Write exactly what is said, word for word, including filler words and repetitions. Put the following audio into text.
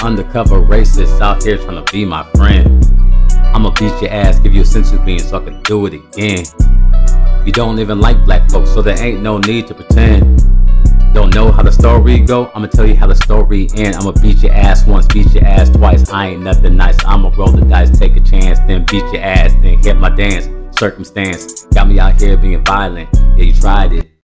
undercover racist out here trying to be my friend. I'ma beat your ass, give you a sense of being so I can do it again. You don't even like black folks, so there ain't no need to pretend. Don't know how the story go? I'ma tell you how the story end. I'ma beat your ass once, beat your ass twice. I ain't nothing nice. I'ma roll the dice, take a chance, then beat your ass, then hit my dance. Circumstance got me out here being violent. Yeah, you tried it.